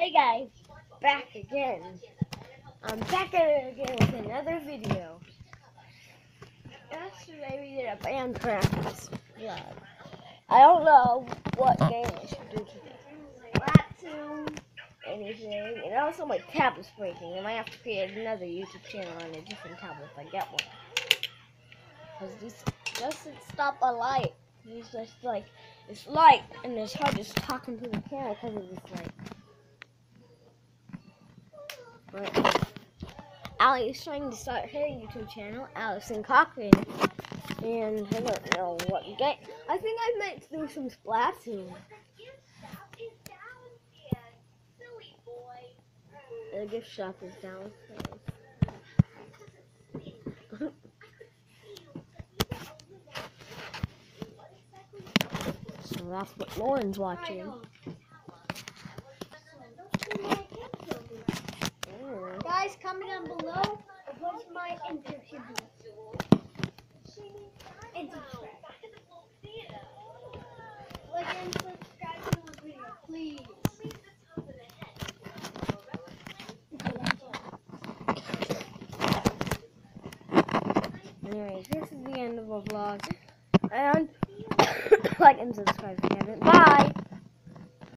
Hey guys, back again. I'm back at it again with another video. Yesterday we did a band practice vlog. I don't know what game I should do today. Splatoon, anything. And also my tablet's breaking. I might have to create another YouTube channel on a different tablet if I get one. Because this doesn't stop a light. It's just like, it's light and it's hard just talking to the camera because of this light. But Allie is trying to start her YouTube channel, Allison Cochran, and I don't know what game. I think I might do some Splatoon. The gift shop is downstairs. So that's what Lauren's watching. Guys, comment down below what's my internship and subscribe. Like and subscribe to the video, please. Anyways, this is the end of our vlog. And like and subscribe if you haven't. Bye!